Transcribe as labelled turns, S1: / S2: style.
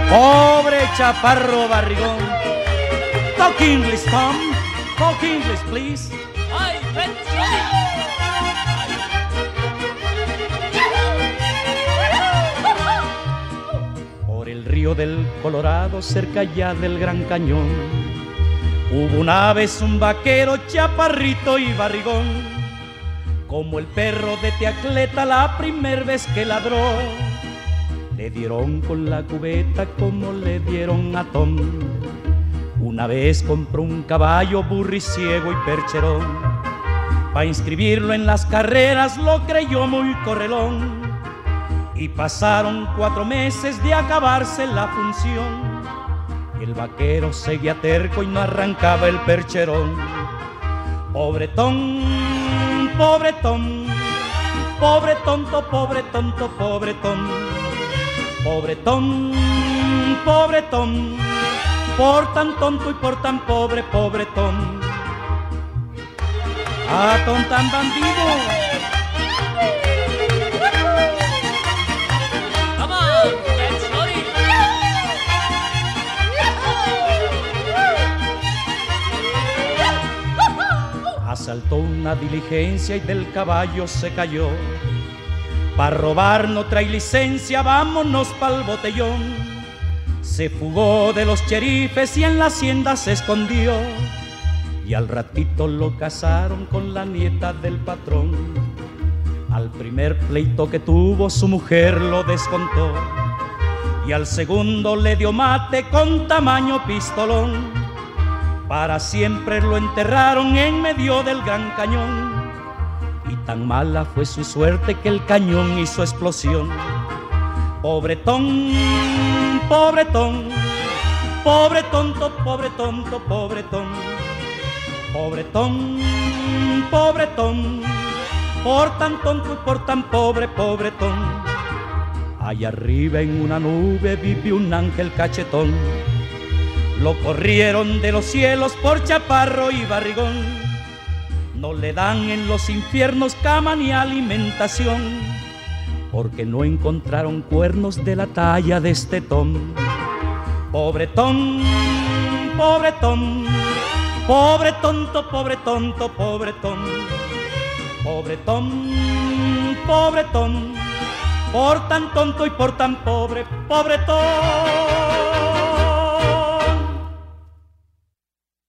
S1: Pobre chaparro barrigón. Talk English, Tom. Talk English, please.
S2: Ay,
S1: Por el río del Colorado, cerca ya del Gran Cañón, hubo una vez un vaquero chaparrito y barrigón, como el perro de Teacleta la primer vez que ladró. Le dieron con la cubeta como le dieron a Tom. Una vez compró un caballo burriciego y percherón. Pa' inscribirlo en las carreras lo creyó muy correlón. Y pasaron 4 meses de acabarse la función. Y el vaquero seguía terco y no arrancaba el percherón. Pobretón, pobretón, pobre tonto, pobre tonto, pobretón. Pobretón, pobretón, por tan tonto y por tan pobre, pobretón. Ah, ton tan bandido.
S2: come on, let's party.
S1: Asaltó una diligencia y del caballo se cayó. Pa' robar no trae licencia, vámonos pa'l botellón. Se fugó de los cherifes y en la hacienda se escondió. Y al ratito lo casaron con la nieta del patrón. Al primer pleito que tuvo su mujer lo descontó. Y al segundo le dio mate con tamaño pistolón. Para siempre lo enterraron en medio del Gran Cañón. Y tan mala fue su suerte que el cañón hizo explosión. Pobretón, pobretón, pobre tonto, pobre tonto, pobretón. Pobretón, pobretón, por tan tonto y por tan pobre, pobretón. Allá arriba en una nube vive un ángel cachetón. Lo corrieron de los cielos por chaparro y barrigón. No le dan en los infiernos cama ni alimentación, porque no encontraron cuernos de la talla de este Tom. Pobretón, pobretón, pobre tonto, pobre tonto, pobretón. Pobretón, pobretón, por tan tonto y por tan pobre, pobretón.